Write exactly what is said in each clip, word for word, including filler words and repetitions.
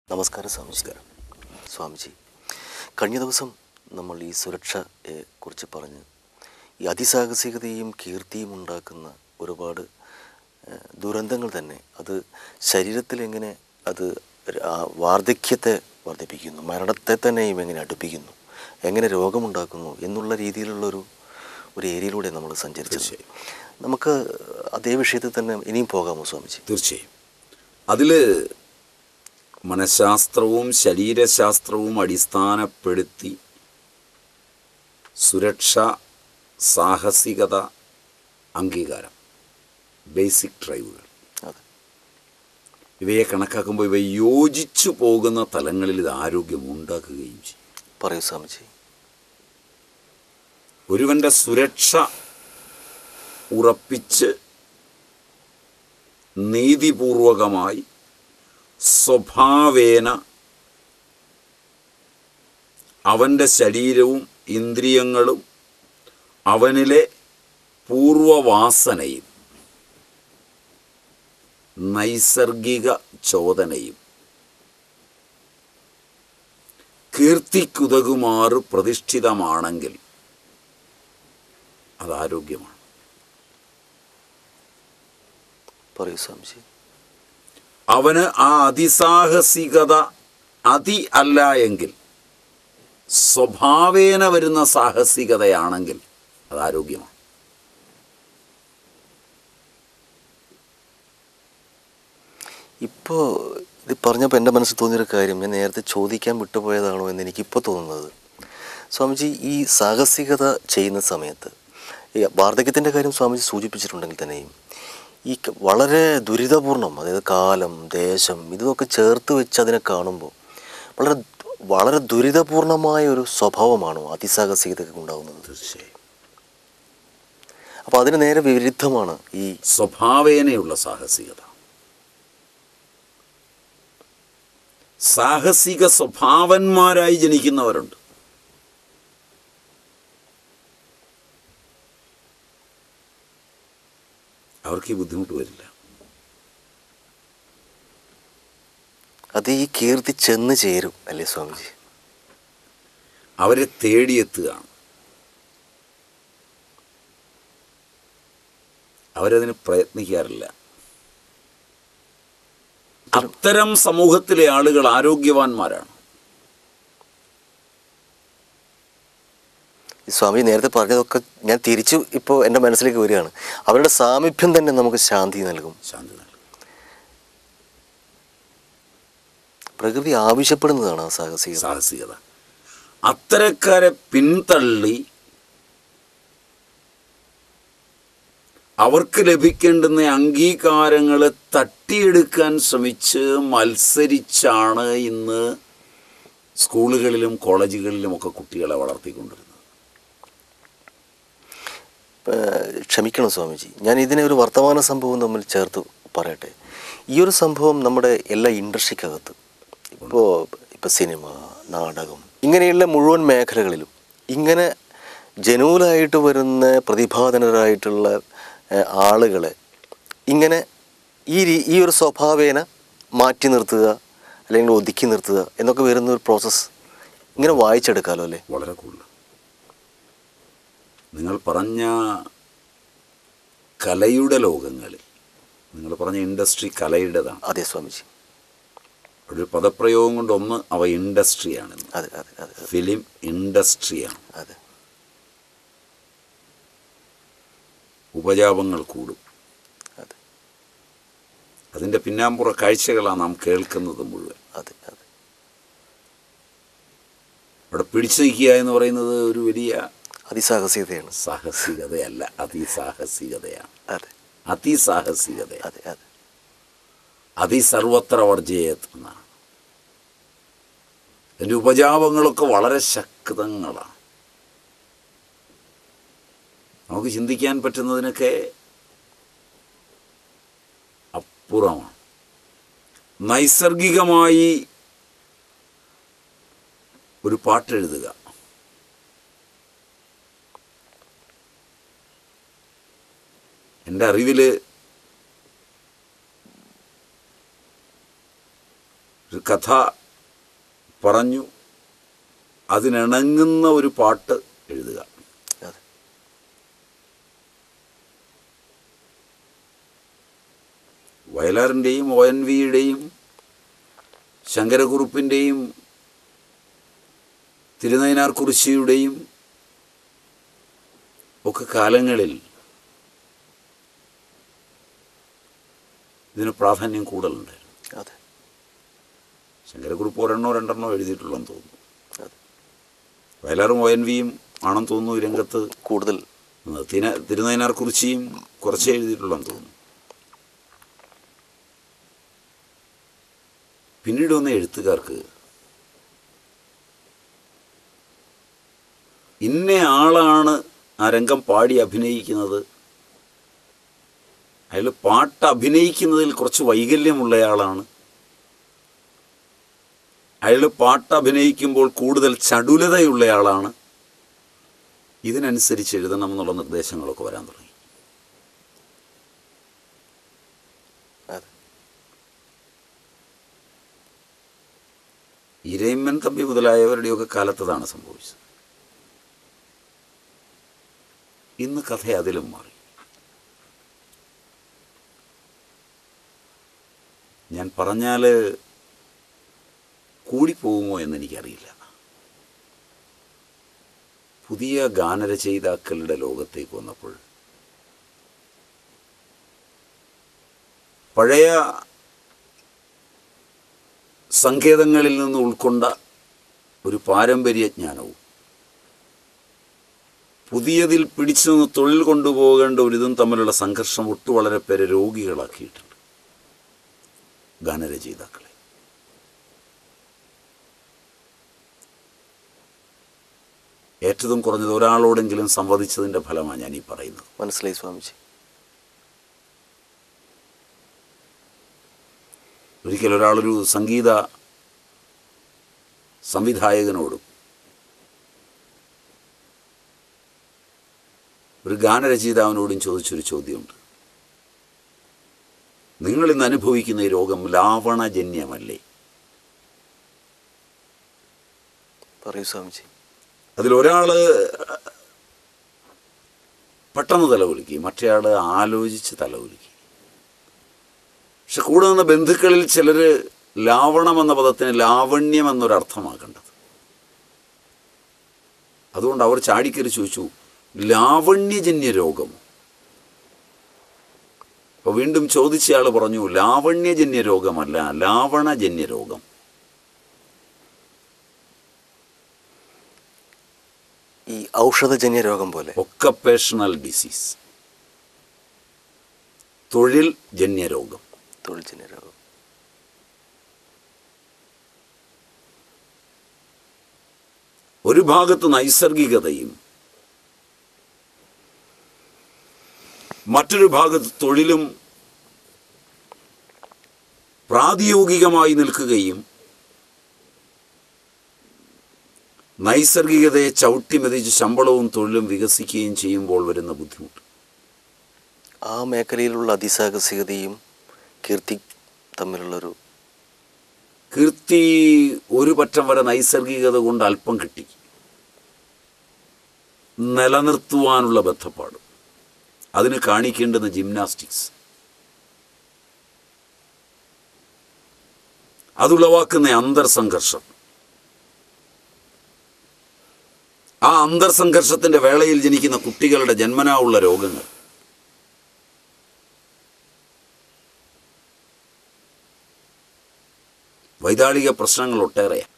നമസ്കാരം സ്വാമിജി. സ്വാമിജി, കഴിഞ്ഞ ദിവസം നമ്മൾ ഈ സുരക്ഷയെ കുറിച്ച് പറഞ്ഞ് ഈ അതിസാഹസികതയും കീർത്തിയും ഉണ്ടാക്കുന്ന ഒരുപാട് ദുരന്തങ്ങൾ തന്നെ അത് ശരീരത്തിൽ എങ്ങനെ അത് വാർദ്ധക്യത്തെ വർദ്ധിപ്പിക്കുന്നു, മരണത്തെ തന്നെയും എങ്ങനെ അടുപ്പിക്കുന്നു, എങ്ങനെ രോഗമുണ്ടാക്കുന്നു എന്നുള്ള രീതിയിലുള്ളൊരു ഒരു ഏരിയയിലൂടെ നമ്മൾ സഞ്ചരിച്ചത്. നമുക്ക് അതേ വിഷയത്തിൽ തന്നെ ഇനിയും പോകാമോ സ്വാമിജി? തീർച്ചയായും. അതിൽ മനഃശാസ്ത്രവും ശരീരശാസ്ത്രവും അടിസ്ഥാനപ്പെടുത്തി സുരക്ഷ, സാഹസികത, അംഗീകാരം, ബേസിക് ഡ്രൈവുകൾ, ഇവയെ കണക്കാക്കുമ്പോൾ ഇവ യോജിച്ചു പോകുന്ന തലങ്ങളിൽ ഇത് ആരോഗ്യം ഉണ്ടാക്കുകയും ചെയ്യും. പറയൂ സ്വാമിജി. ഒരുവൻ്റെ സുരക്ഷ ഉറപ്പിച്ച് നീതിപൂർവകമായി സ്വഭാവേന അവൻ്റെ ശരീരവും ഇന്ദ്രിയങ്ങളും അവനിലെ പൂർവവാസനയും നൈസർഗിക ചോദനയും കീർത്തിക്കുതകുമാറ് പ്രതിഷ്ഠിതമാണെങ്കിൽ അത് ആരോഗ്യമാണ്. പറയൂ സ്വാമിജി. അവന് ആ അതിസാഹസികത അതി അല്ല എങ്കിൽ, സ്വഭാവേന വരുന്ന സാഹസികതയാണെങ്കിൽ അത് ആരോഗ്യമാണ്. ഇപ്പോൾ ഇത് പറഞ്ഞപ്പോൾ എൻ്റെ മനസ്സിൽ തോന്നിയൊരു കാര്യം ഞാൻ നേരത്തെ ചോദിക്കാൻ വിട്ടുപോയതാണോ എന്ന് എനിക്കിപ്പോൾ തോന്നുന്നത്. സ്വാമിജി, ഈ സാഹസികത ചെയ്യുന്ന സമയത്ത് ഈ വാർദ്ധക്യത്തിൻ്റെ കാര്യം സ്വാമിജി സൂചിപ്പിച്ചിട്ടുണ്ടെങ്കിൽ തന്നെയും ഈ വളരെ ദുരിതപൂർണം, അതായത് കാലം, ദേശം, ഇതൊക്കെ ചേർത്ത് വെച്ച് അതിനെ കാണുമ്പോൾ വളരെ വളരെ ദുരിതപൂർണമായ ഒരു സ്വഭാവമാണോ അതിസാഹസികതയ്ക്ക് ഉണ്ടാകുന്നത്? തീർച്ചയായും. അപ്പോൾ അതിന് നേരെ വിരുദ്ധമാണ് ഈ സ്വഭാവേനയുള്ള സാഹസികത. സാഹസിക സ്വഭാവന്മാരായി ജനിക്കുന്നവരുണ്ട്. അവർക്ക് ഈ ബുദ്ധിമുട്ട് വരില്ല. അത് ഈ കീർത്തി ചെന്ന് ചേരും അല്ലേ സ്വാമിജി? അവരെ തേടിയെത്തുകയാണ്. അവരതിന് പ്രയത്നിക്കാറില്ല. അത്തരം സമൂഹത്തിലെ ആളുകൾ ആരോഗ്യവാന്മാരാണ്. സ്വാമി നേരത്തെ പറഞ്ഞതൊക്കെ ഞാൻ തിരിച്ചു ഇപ്പോൾ എൻ്റെ മനസ്സിലേക്ക് വരികയാണ്. അവരുടെ സാമീപ്യം തന്നെ നമുക്ക് ശാന്തി നൽകും. ശാന്തി നൽകും. പ്രകൃതി ആവശ്യപ്പെടുന്നതാണ് ആ സാഹസികത. സാഹസികത അത്തരക്കാരെ പിന്തള്ളി അവർക്ക് ലഭിക്കേണ്ടുന്ന അംഗീകാരങ്ങളെ തട്ടിയെടുക്കാൻ ശ്രമിച്ച് മത്സരിച്ചാണ് ഇന്ന് സ്കൂളുകളിലും കോളേജുകളിലുമൊക്കെ കുട്ടികളെ വളർത്തിക്കൊണ്ടിരുന്നത്. ക്ഷമിക്കണം സ്വാമിജി, ഞാൻ ഇതിനെ ഒരു വർത്തമാന സംഭവം തമ്മിൽ ചേർത്ത് പറയട്ടെ. ഈ ഒരു സംഭവം നമ്മുടെ എല്ലാ ഇൻഡസ്ട്രിക്കകത്ത് ഇപ്പോൾ ഇപ്പോൾ സിനിമ, നാടകം, ഇങ്ങനെയുള്ള മുഴുവൻ മേഖലകളിലും ഇങ്ങനെ ജനൂലായിട്ട് വരുന്ന പ്രതിഭാധനരായിട്ടുള്ള ആളുകളെ ഇങ്ങനെ ഈ ഈ ഒരു സ്വഭാവേന മാറ്റി നിർത്തുക അല്ലെങ്കിൽ ഒതുക്കി നിർത്തുക എന്നൊക്കെ വരുന്ന ഒരു പ്രോസസ്സ് ഇങ്ങനെ വായിച്ചെടുക്കാമല്ലോ അല്ലേ? വളരെ കൂടുതൽ. നിങ്ങൾ പറഞ്ഞ കലയുടെ ലോകങ്ങളിൽ, നിങ്ങൾ പറഞ്ഞ ഇൻഡസ്ട്രി കലയുടേതാണ്. അതെ സ്വാമിജി. ഒരു പദപ്രയോഗം കൊണ്ട് ഒന്ന്, അവ ഇൻഡസ്ട്രിയാണ്. അതെ അതെ അതെ. ഫിലിം ഇൻഡസ്ട്രിയാണ്. അതെ. ഉപജാപങ്ങൾ കൂടും. അതെ. അതിൻ്റെ പിന്നാമ്പുറ കാഴ്ചകളാണ് നാം കേൾക്കുന്നത് മുഴുവൻ. അതെ അതെ. അവിടെ പിടിച്ചു നിൽക്കുക എന്ന് പറയുന്നത് ഒരു വലിയ അതിസാഹസികതയാണ്. സാഹസികതയല്ല, അതിസാഹസികതയാണ്. അതെ. അതിസാഹസികതയാണ്. അതെ അതെ. അതിസർവത്ര വർജയേത് എന്നാണ്. അതിൻ്റെ ഉപജാപങ്ങളൊക്കെ വളരെ ശക്തങ്ങളാണ്. നമുക്ക് ചിന്തിക്കാൻ പറ്റുന്നതിനൊക്കെ അപ്പുറമാണ്. നൈസർഗികമായി ഒരു പാട്ടെഴുതുക, എൻ്റെ അറിവിൽ ഒരു കഥ പറഞ്ഞു അതിനിണങ്ങുന്ന ഒരു പാട്ട് എഴുതുക. അതെ. വയലാറിൻ്റെയും ഒ എൻ വിയുടെയും ശങ്കരക്കുറുപ്പിൻ്റെയും തിരുനയിനാർ കുറിശ്ശിയുടെയും ഒക്കെ കാലങ്ങളിൽ ഇതിന് പ്രാധാന്യം കൂടുതലുണ്ടായിരുന്നു. അതെ. ശങ്കരക്കുറുപ്പ് ഒരെണ്ണോ രണ്ടെണ്ണോ എഴുതിയിട്ടുള്ളതെന്ന് തോന്നുന്നു. അതെ. വയലാറും ഒ എൻ വിയും ആണെന്ന് തോന്നുന്നു ഈ രംഗത്ത് കൂടുതൽ. തിന തിരുനയിനാർ കുറിശ്ശിയും കുറച്ചേ എഴുതിയിട്ടുള്ളതെന്ന് തോന്നുന്നു. പിന്നീട് വന്ന എഴുത്തുകാർക്ക് ഇന്ന ആളാണ് ആ രംഗം പാടി അഭിനയിക്കുന്നത്, അയാൾ പാട്ട് അഭിനയിക്കുന്നതിൽ കുറച്ച് വൈകല്യമുള്ളയാളാണ്, അയാൾ പാട്ട് അഭിനയിക്കുമ്പോൾ കൂടുതൽ ചടുലതയുള്ളയാളാണ്, ഇതിനനുസരിച്ച് എഴുതണം എന്നുള്ള നിർദ്ദേശങ്ങളൊക്കെ വരാൻ തുടങ്ങി. ഇരയിമ്മൻ തമ്പി മുതലായവരുടെയൊക്കെ കാലത്തതാണ് സംഭവിച്ചത്. ഇന്ന് കഥ അതിലും മാറി. ഞാൻ പറഞ്ഞാൽ കൂടിപ്പോകുമോ എന്നെനിക്കറിയില്ല. പുതിയ ഗാനരചയിതാക്കളുടെ ലോകത്തേക്ക് വന്നപ്പോൾ പഴയ സങ്കേതങ്ങളിൽ നിന്ന് ഉൾക്കൊണ്ട ഒരു പാരമ്പര്യ ജ്ഞാനവും പുതിയതിൽ പിടിച്ചു നിന്ന് തൊഴിൽ കൊണ്ടുപോകേണ്ട ഒരിതും തമ്മിലുള്ള സംഘർഷം ഒട്ടു വളരെ പേരെ രോഗികളാക്കിയിട്ടുണ്ട് ഗാനരചയിതാക്കളെ. ഏറ്റവും കുറഞ്ഞത് ഒരാളോടെങ്കിലും സംവദിച്ചതിൻ്റെ ഫലമാണ് ഞാൻ ഈ പറയുന്നത്. മനസ്സിലായി സ്വാമിജി. ഒരിക്കൽ ഒരാളൊരു സംഗീത സംവിധായകനോടും ഒരു ഗാനരചയിതാവിനോടും ചോദിച്ചൊരു ചോദ്യമുണ്ട്. നിങ്ങളിന്ന് അനുഭവിക്കുന്ന ഈ രോഗം ലാവണജന്യമല്ലേ? പറയൂ സ്വാമിജി. അതിലൊരാൾ പെട്ടെന്ന് തലകുലുക്കി, മറ്റേയാൾ ആലോചിച്ച് തലകുലുക്കി. പക്ഷെ കൂടെ നിന്ന ബന്ധുക്കളിൽ ചിലർ ലാവണം എന്ന പദത്തിന് ലാവണ്യം എന്നൊരർത്ഥമാക്കേണ്ടത്. അതുകൊണ്ട് അവർ ചാടിക്കറി ചോദിച്ചു, ലാവണ്യജന്യ രോഗം? അപ്പോൾ വീണ്ടും ചോദിച്ചയാൾ പറഞ്ഞു, ലാവണ്യജന്യ രോഗമല്ല, ലാവണജന്യ രോഗം. ഈ ഔഷധജന്യ രോഗം പോലെ. ഒക്കപ്പേഷണൽ ഡിസീസ്, തൊഴിൽ ജന്യ രോഗം. തൊഴിൽ ജന്യ രോഗം. ഒരു ഭാഗത്ത് നൈസർഗികതയും മറ്റൊരു ഭാഗത്ത് തൊഴിലും പ്രാതിയോഗികമായി നിൽക്കുകയും നൈസർഗികതയെ ചവിട്ടിമെതിച്ച് ശമ്പളവും തൊഴിലും വികസിക്കുകയും ചെയ്യുമ്പോൾ വരുന്ന ബുദ്ധിമുട്ട്. ആ മേഖലയിലുള്ള അതിസാഹസികതയും കീർത്തി തമ്മിലുള്ളൊരു കീർത്തി ഒരു പറ്റം വരെ നൈസർഗികത കൊണ്ട് അല്പം കിട്ടി, നിലനിർത്തുവാനുള്ള ബന്ധപ്പാട്, അതിന് കാണിക്കേണ്ടുന്ന ജിംനാസ്റ്റിക്സ്, അതുളവാക്കുന്ന അന്തർസംഘർഷം, ആ അന്തർസംഘർഷത്തിൻ്റെ വേളയിൽ ജനിക്കുന്ന കുട്ടികളുടെ ജന്മനാ ഉള്ള രോഗങ്ങൾ, വൈതാളിക പ്രശ്നങ്ങൾ ഒട്ടേറെയാണ്.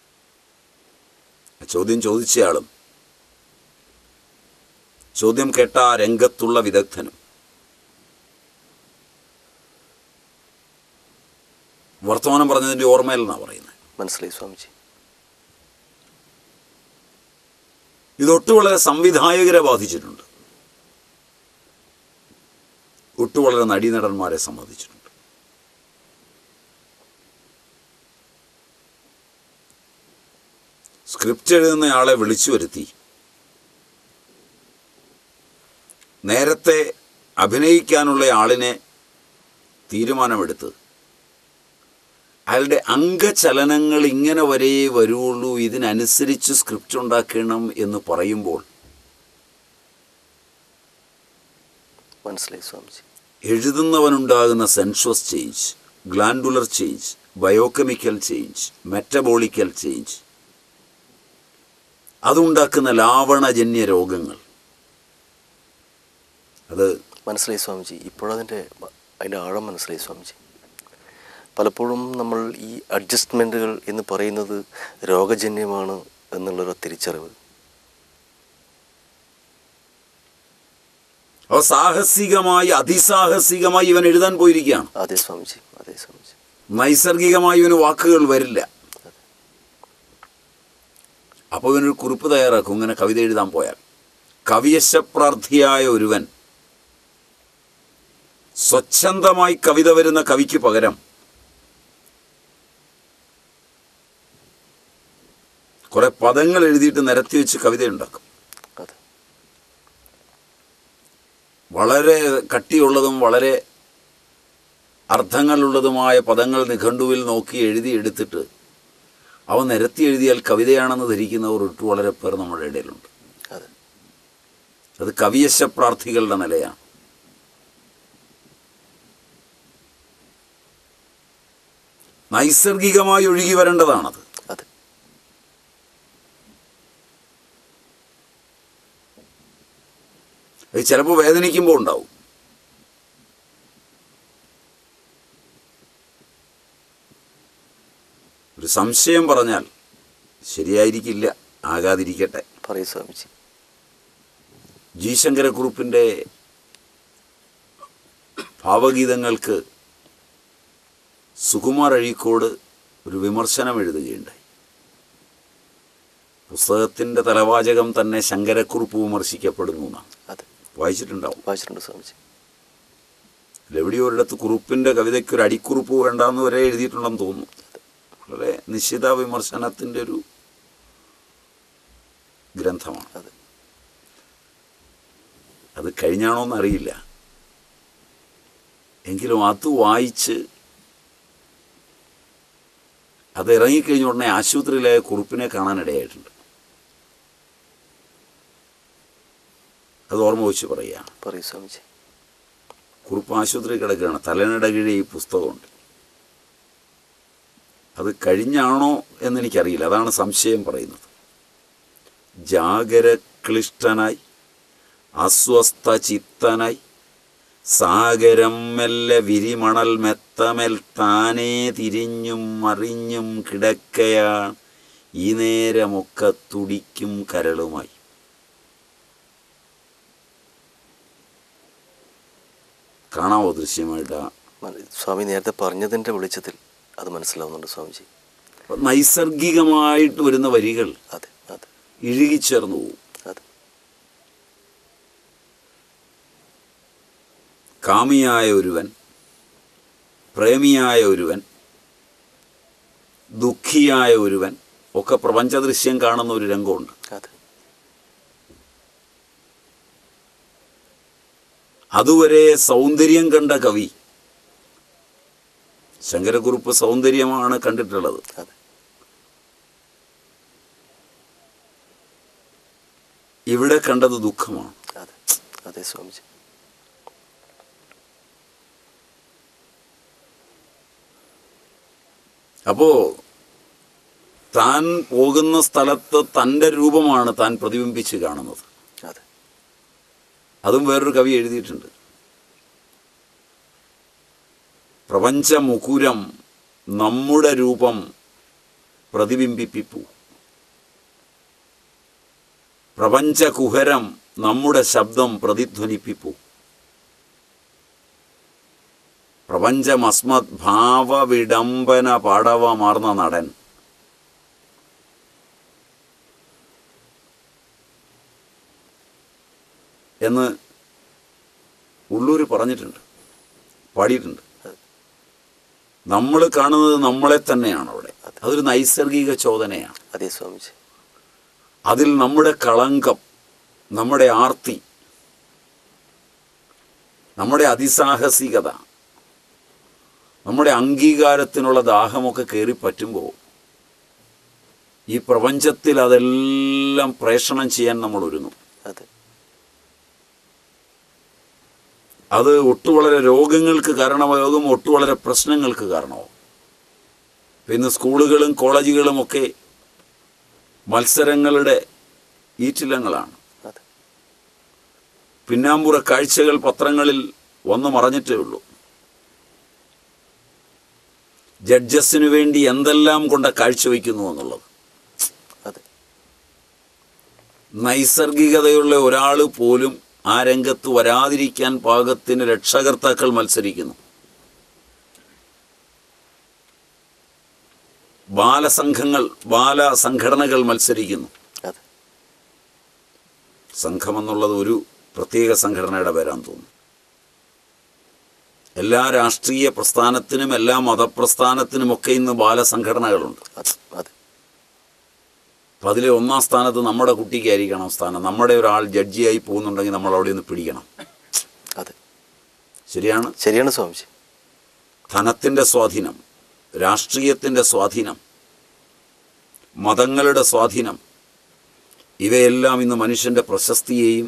ചോദ്യം ചോദിച്ചയാളും ചോദ്യം കേട്ട ആ രംഗത്തുള്ള വിദഗ്ധനും വർത്തമാനം പറഞ്ഞതിൻ്റെ ഓർമ്മയിൽ നിന്നാണ് പറയുന്നത്. മനസ്സിലായി സ്വാമിജി. ഇതൊട്ടു വളരെ സംവിധായകരെ ബാധിച്ചിട്ടുണ്ട്, ഒട്ടു വളരെ നടീനടന്മാരെ സംബന്ധിച്ചിട്ടുണ്ട്. സ്ക്രിപ്റ്റ് എഴുതുന്നയാളെ വിളിച്ചു വരുത്തി നേരത്തെ അഭിനയിക്കാനുള്ള ആളിനെ തീരുമാനമെടുത്ത് അയാളുടെ അംഗചലനങ്ങൾ ഇങ്ങനെ വരെ വരുള്ളൂ, ഇതിനനുസരിച്ച് സ്ക്രിപ്റ്റ് ഉണ്ടാക്കണം എന്ന് പറയുമ്പോൾ മനസ്സിലായി സ്വാമിജി. എഴുതുന്നവനുണ്ടാകുന്ന sensuous change, glandular change, biochemical change, metabolical change, അതുണ്ടാക്കുന്ന ലാവണജന്യ രോഗങ്ങൾ, അത് മനസ്സിലായി സ്വാമിജി. ഇപ്പോഴതിൻ്റെ അതിൻ്റെ ആഴം മനസ്സിലായി സ്വാമിജി. പലപ്പോഴും നമ്മൾ ഈ അഡ്ജസ്റ്റ്മെൻറ്റുകൾ എന്ന് പറയുന്നത് രോഗജന്യമാണ് എന്നുള്ളൊരു തിരിച്ചറിവ്. അവ സാഹസികമായി അതിസാഹസികമായി ഇവൻ എഴുതാൻ പോയിരിക്കുകയാണ്. അതെ സ്വാമിജി, അതെ സ്വാമിജി. നൈസർഗികമായി ഇവന് വാക്കുകൾ വരില്ല. അപ്പോൾ ഇവനൊരു കുറിപ്പ് തയ്യാറാക്കും, ഇങ്ങനെ കവിത എഴുതാൻ പോയാൽ. കവിയശപ്രാർത്ഥിയായ ഒരുവൻ സ്വച്ഛന്തമായി കവിത വരുന്ന കവിക്ക് പകരം കുറെ പദങ്ങൾ എഴുതിയിട്ട് നിരത്തി വെച്ച് കവിത ഉണ്ടാക്കും. വളരെ കട്ടിയുള്ളതും വളരെ അർത്ഥങ്ങളുള്ളതുമായ പദങ്ങൾ നിഘണ്ടുവിൽ നോക്കി എഴുതി എടുത്തിട്ട് അവ നിരത്തി എഴുതിയാൽ കവിതയാണെന്ന് ധരിക്കുന്നവർ ഒട്ടു വളരെ പേർ നമ്മുടെ ഇടയിലുണ്ട്. അത് കവിയശപ്രാർത്ഥികളുടെ നിലയാണ്. നൈസർഗികമായി ഒഴുകി വരേണ്ടതാണത്. അത് ചിലപ്പോൾ വേദനിക്കുമ്പോൾ ഉണ്ടാവും. ഒരു സംശയം പറഞ്ഞാൽ ശരിയായിരിക്കില്ല, ആകാതിരിക്കട്ടെ. പറയൂ സ്വാമിജി. ജി ശങ്കരക്കുറുപ്പിൻ്റെ ഭാവഗീതങ്ങൾക്ക് സുകുമാർ അഴീക്കോട് ഒരു വിമർശനം എഴുതുകയുണ്ടായി. പുസ്തകത്തിൻ്റെ തലവാചകം തന്നെ ശങ്കരക്കുറുപ്പ് വിമർശിക്കപ്പെടുന്നു എന്നാണ്. അതെ, വായിച്ചിട്ടുണ്ടാവും. വായിച്ചിട്ടുണ്ട് സ്വാമിജി. എവിടെയോ ഒരിടത്ത് കുറുപ്പിൻ്റെ കവിതയ്ക്കൊരു അടിക്കുറിപ്പ് വേണ്ടാന്ന് വരെ എഴുതിയിട്ടുണ്ടെന്ന് തോന്നുന്നു. വളരെ നിശ്ചിത വിമർശനത്തിൻ്റെ ഒരു ഗ്രന്ഥമാണ് അത്. അത് കഴിഞ്ഞാണോന്നറിയില്ല, എങ്കിലും അത് വായിച്ച് അത് ഇറങ്ങിക്കഴിഞ്ഞ ഉടനെ ആശുപത്രിയിലായ കുറുപ്പിനെ കാണാനിടയായിട്ടുണ്ട്. അത് ഓർമ്മ വെച്ച് പറയുകയാണ്. പറയൂ സ്വാമിജി. കുറുപ്പ് ആശുപത്രി കിടക്കുകയാണ്, തലനടകിഴി ഈ പുസ്തകമുണ്ട്. അത് കഴിഞ്ഞാണോ എന്നെനിക്കറിയില്ല, അതാണ് സംശയം പറയുന്നത്. ജാഗരക്ലിഷ്ടനായി അസ്വസ്ഥ ചിത്തനായി സാഗരം മെല്ലെ വിരിമണൽ മെത്തമേൽ താനേ തിരിഞ്ഞും മറിഞ്ഞും കിടക്കയാണ് ഈ നേരമൊക്കെ തുടിക്കും കരളുമായി. കാണാവോ ദൃശ്യമായിട്ടാ? സ്വാമി നേരത്തെ പറഞ്ഞതിൻ്റെ വെളിച്ചത്തിൽ അത് മനസ്സിലാവുന്നുണ്ട് സ്വാമിജി. നൈസർഗികമായിട്ട് വരുന്ന വരികൾ അതെ അതെ ഇഴുകിച്ചേർന്നു പോകും. അതെ. കാമിയായ ഒരുവൻ, പ്രേമിയായ ഒരുവൻ, ദുഃഖിയായ ഒരുവൻ ഒക്കെ പ്രപഞ്ചദൃശ്യം കാണുന്ന ഒരു രംഗമുണ്ട്. അതെ. അതുവരെ സൗന്ദര്യം കണ്ട കവി, ശങ്കരക്കുറുപ്പ് സൗന്ദര്യമാണ് കണ്ടിട്ടുള്ളത്. അതെ. ഇവിടെ കണ്ടത് ദുഃഖമാണ്. അതെ അതെ സ്വാമിജി. അപ്പോ താൻ പോകുന്ന സ്ഥലത്ത് തൻ്റെ രൂപമാണ് താൻ പ്രതിബിംബിച്ച് കാണുന്നത്. അതെ. അതും വേറൊരു കവി എഴുതിയിട്ടുണ്ട്. പ്രപഞ്ചമുകുരം നമ്മുടെ രൂപം പ്രതിബിംബിപ്പിപ്പു, പ്രപഞ്ചകുഹരം നമ്മുടെ ശബ്ദം പ്രതിധ്വനിപ്പിപ്പു, പ്രപഞ്ചമസ്മത് ഭാവവിഡംബന പാടവമാർന്ന നടൻ. എന്ന് ഉള്ളൂർ പറഞ്ഞിട്ടുണ്ട്, പാടിയിട്ടുണ്ട്. നമ്മൾ കാണുന്നത് നമ്മളെ തന്നെയാണ് അവിടെ. അതൊരു നൈസർഗിക ചോദനയാണ്. അതെ സ്വാമിജി. അതിൽ നമ്മുടെ കളങ്കം, നമ്മുടെ ആർത്തി, നമ്മുടെ അതിസാഹസികത, നമ്മുടെ അംഗീകാരത്തിനുള്ള ദാഹമൊക്കെ കയറി പറ്റുമ്പോൾ ഈ പ്രപഞ്ചത്തിൽ അതെല്ലാം പ്രേഷണം ചെയ്യാൻ നമ്മൾ ഒരുങ്ങും. അതെ. അത് ഒട്ടു വളരെ രോഗങ്ങൾക്ക് കാരണമാകും, ഒട്ടു വളരെ പ്രശ്നങ്ങൾക്ക് കാരണമാകും. പിന്നെ സ്കൂളുകളും കോളേജുകളുമൊക്കെ മത്സരങ്ങളുടെ ഈറ്റില്ലങ്ങളാണ്. പിന്നാമ്പുറ കാഴ്ചകൾ പത്രങ്ങളിൽ വന്നു മറഞ്ഞിട്ടേ ഉള്ളൂ. ജഡ്ജസിനു വേണ്ടി എന്തെല്ലാം കൊണ്ട് കാഴ്ചവെക്കുന്നു എന്നുള്ളത്. നൈസർഗികതയുള്ള ഒരാൾ പോലും ആ രംഗത്ത് വരാതിരിക്കാൻ പാകത്തിന് രക്ഷകർത്താക്കൾ മത്സരിക്കുന്നു. ബാലസംഘങ്ങൾ ബാലസംഘടനകൾ മത്സരിക്കുന്നു. സംഘമെന്നുള്ളത് ഒരു പ്രത്യേക സംഘടനയുടെ പേരാൻ തോന്നുന്നു. എല്ലാ രാഷ്ട്രീയ പ്രസ്ഥാനത്തിനും എല്ലാ മതപ്രസ്ഥാനത്തിനുമൊക്കെ ഇന്ന് ബാലസംഘടനകളുണ്ട്. അപ്പം അതിലെ ഒന്നാം സ്ഥാനത്ത് നമ്മുടെ കുട്ടിക്കായിരിക്കണം സ്ഥാനം. നമ്മുടെ ഒരാൾ ജഡ്ജിയായി പോകുന്നുണ്ടെങ്കിൽ നമ്മൾ അവിടെ നിന്ന് പിടിക്കണം. അതെ, ശരിയാണ് ശരിയാണ് സ്വാമിജി. ധനത്തിൻ്റെ സ്വാധീനം, രാഷ്ട്രീയത്തിൻ്റെ സ്വാധീനം, മതങ്ങളുടെ സ്വാധീനം, ഇവയെല്ലാം ഇന്ന് മനുഷ്യൻ്റെ പ്രശസ്തിയെയും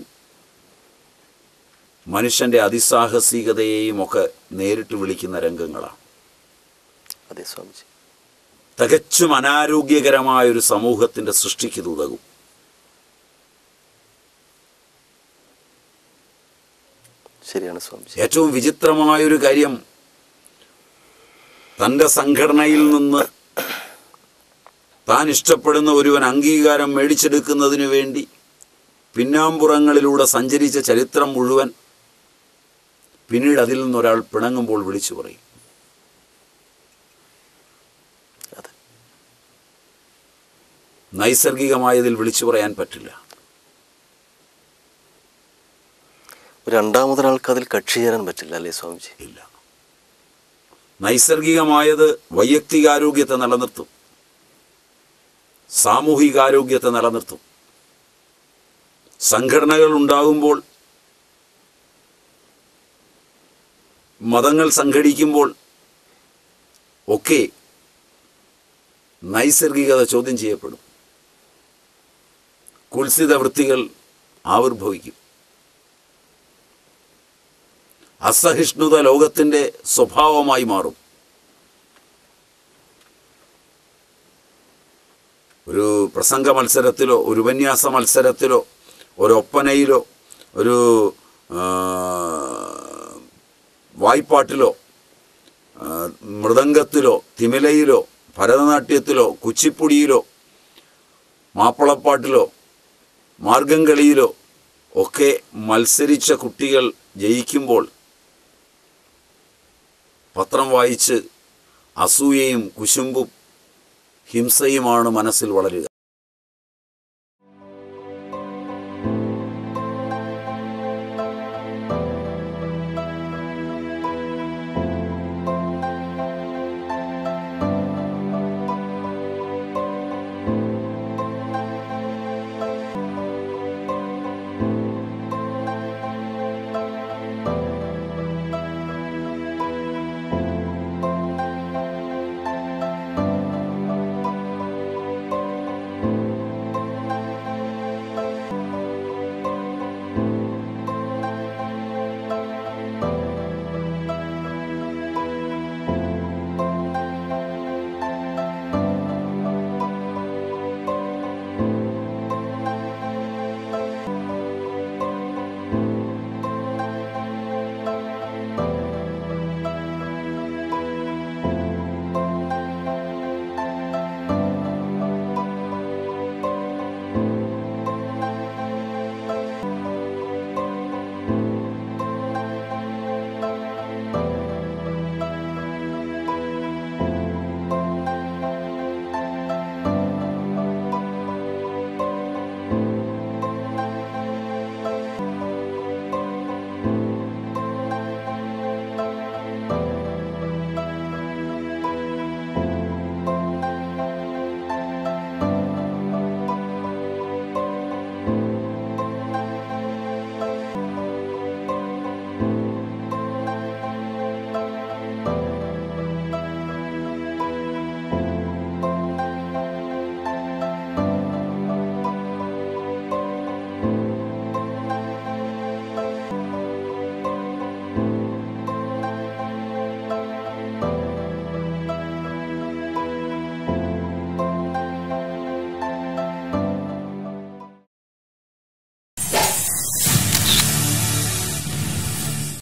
മനുഷ്യൻ്റെ അതിസാഹസികതയെയും ഒക്കെ നേരിട്ട് വിളിക്കുന്ന രംഗങ്ങളാണ്. അതെ സ്വാമിജി. തികച്ചും അനാരോഗ്യകരമായൊരു സമൂഹത്തിൻ്റെ സൃഷ്ടിക്ക് ഇത് ഉതകും. ശരിയാണ് സ്വാമിജി. ഏറ്റവും വിചിത്രമായൊരു കാര്യം, തൻ്റെ സംഘടനയിൽ നിന്ന് താൻ ഇഷ്ടപ്പെടുന്ന ഒരുവൻ അംഗീകാരം മേടിച്ചെടുക്കുന്നതിന് വേണ്ടി പിന്നാമ്പുറങ്ങളിലൂടെ സഞ്ചരിച്ച ചരിത്രം മുഴുവൻ പിന്നീട് അതിൽ നിന്നൊരാൾ പിണങ്ങുമ്പോൾ വിളിച്ചു പറയും. നൈസർഗികമായതിൽ വിളിച്ചു പറയാൻ പറ്റില്ല. രണ്ടാമതൊരാൾക്ക് അതിൽ കക്ഷി ചേരാൻ പറ്റില്ല, അല്ലേ സ്വാമിജി? ഇല്ല. നൈസർഗികമായത് വൈയക്തികാരോഗ്യത്തെ നിലനിർത്തും, സാമൂഹികാരോഗ്യത്തെ നിലനിർത്തും. സംഘടനകൾ ഉണ്ടാകുമ്പോൾ, മതങ്ങൾ സംഘടിക്കുമ്പോൾ ഒക്കെ നൈസർഗികത ചോദ്യം ചെയ്യപ്പെടും. കുൽസിത വൃത്തികൾ ആവിർഭവിക്കും. അസഹിഷ്ണുത ലോകത്തിൻ്റെ സ്വഭാവമായി മാറും. ഒരു പ്രസംഗ മത്സരത്തിലോ ഒരു ഉപന്യാസ മത്സരത്തിലോ ഒരൊപ്പനയിലോ ഒരു വായ്പാട്ടിലോ മൃദംഗത്തിലോ തിമിലയിലോ ഭരതനാട്യത്തിലോ കുച്ചിപ്പുടിയിലോ മാപ്പിളപ്പാട്ടിലോ മാർഗംകളിയിലോ ഒക്കെ മത്സരിച്ച കുട്ടികൾ ജയിക്കുമ്പോൾ പത്രം വായിച്ച് അസൂയയും കുശുമ്പും ഹിംസയുമാണ് മനസ്സിൽ വളരുക.